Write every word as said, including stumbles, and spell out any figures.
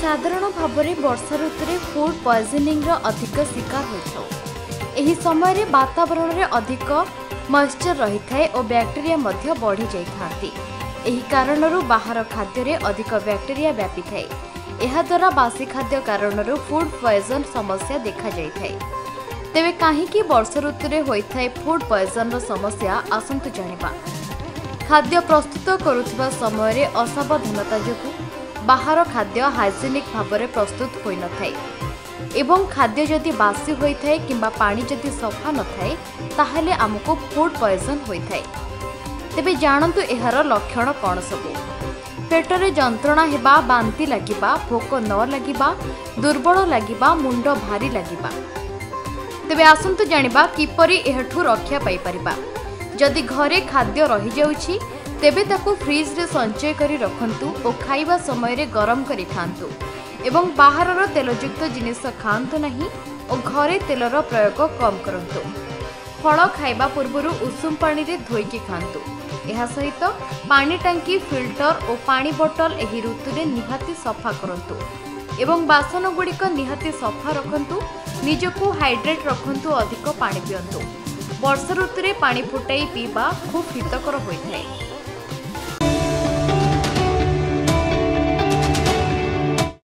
साधारण भाव में वर्षा ऋतु में फूड पॉइजनिंग रो अधिक शिकार होता। एही समय रे वातावरण रे अधिक मॉइस्चर रही थाए और बैक्टीरिया मध्य बढ़ी जाइथांती। एही कारणरू बाहर खाद्य रे अधिक बैक्टीरिया व्यापी थाए। एहा द्वारा बासी खाद्य कारणरू फूड पॉइजन समस्या देखा जाइथाए। तेबे काहेकि वर्षा ऋतु रे होइथाए फूड पॉइजन रो समस्या आसंतु जानिबा। खाद्य प्रस्तुत करुथिबा समय रे असावधानता जोगु बाहर खाद्य हाइजेनिक भाव में प्रस्तुत होई न थाए एवं खाद्य जदि बासी होई थाए किंबा पानी जदि सफा न थाए ताहले हमको फूड पॉइजन होई थाए। तेबे जानंतु एहार लक्षण कौन सबु। पेटरे जंत्रणा हेबा, बांती लागिबा, भोक न लागिबा, दुर्बल लागिबा, मुंड भारी लागिबा। तेबे आसंतु जानिबा किपरि एहठु रक्षा पाई परिबा। जदि घरे खाद्य रही जाउछि तेबे ताकू फ्रिज रे संचय करी रखंतु और खाइबा समय रे गरम करी खांतु एवं बाहरर तेलयुक्त जिनिस खांतु नहीं और घरे तेलर प्रयोग कम करंतु। फल खाइबा पूर्वरु उषुम पानी रे धोईकी खांतु। एहा सहित पानी टांकी, फिल्टर और पानी बोतल एही ऋतु रे निहाती सफा करंतु एवं बासन गुड़िक निहाती सफा रखंतु। निजको हाइड्रेट रखंतु, अधिक पानी पियंतु। वर्षा ऋतु रे पानी फुटाई पीबा खूब हितकर होइथाए।